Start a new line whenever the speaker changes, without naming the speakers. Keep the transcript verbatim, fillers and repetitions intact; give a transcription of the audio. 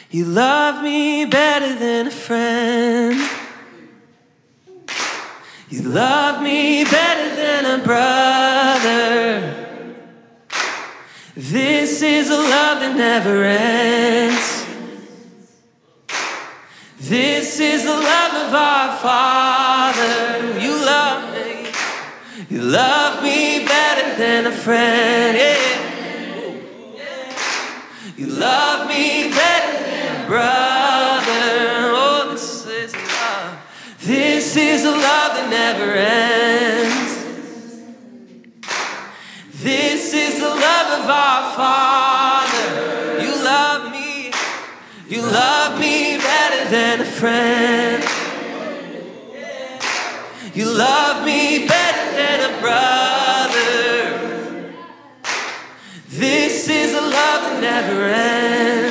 You love me better than a friend. You love me better than a brother. This is a love that never ends. This is the love of our Father. You love me. You love me better than a friend. Yeah. You love me better than a brother. Oh, this is love. This is a love that never ends. This is the love of our Father. You love me. You love me better than a friend. You love me better than a brother. This is a love that never ends.